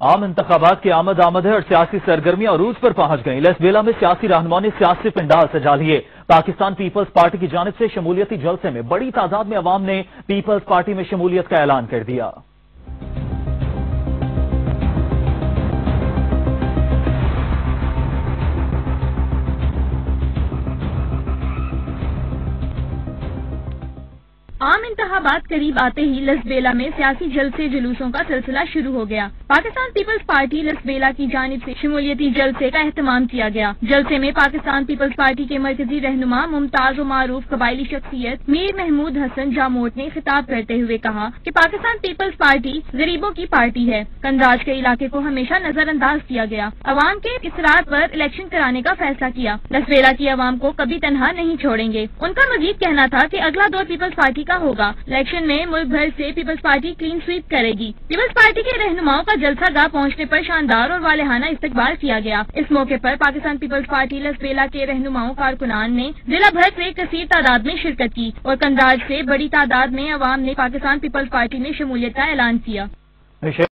عام انتخابات کی آمد ہے اور سیاسی سرگرمیاں عروج پر پہنچ گئیں۔ لسبیلا میں سیاسی رہنماؤں نے سیاسی پنڈال سجا لیے۔ پاکستان پیپلز پارٹی کی جانب سے شمولیتی جلسے میں بڑی تعداد میں عوام نے پیپلز پارٹی میں شمولیت کا اعلان کر دیا۔ عام انتخابات قریب آتے ہی لسبیلا میں سیاسی جلسے جلوسوں کا سلسلہ شروع ہو گیا۔ پاکستان پیپلز پارٹی لسبیلا کی جانب سے شمولیتی جلسے کا اہتمام کیا گیا۔ جلسے میں پاکستان پیپلز پارٹی کے مرکزی رہنما ممتاز و معروف قبائلی شخصیت میر محمود حسن جاموٹ نے خطاب کرتے ہوئے کہا کہ پاکستان پیپلز پارٹی غریبوں کی پارٹی ہے۔ کندراج کے علاقے کو ہمیشہ نظر انداز کیا گیا۔ عوام کے اصرار پر الیکشن کرانے کا فیصلہ کیا۔ لسبیلا کی عوام کو کبھی تنہا نہیں چھوڑیں گے۔ ان کا مزید کہنا تھا کہ اگلا دور پیپلز پارٹی کا ہوگا۔ الیکشن میں ملک بھر سے پیپلز پارٹی کلین سویپ کرے گی۔ پیپلز پارٹی کے رہنماؤں کا جلسہ گاہ پہنچنے پر شاندار اور والہانہ استقبال کیا گیا۔ اس موقع پر پاکستان پیپلز پارٹی لسبیلا کے رہنماؤں کارکنان نے ضلع بھر سے کثیر تعداد میں شرکت کی اور کندراج سے بڑی تعداد میں عوام نے پاکستان پیپلز پارٹی میں شمولیت کا اعلان کیا۔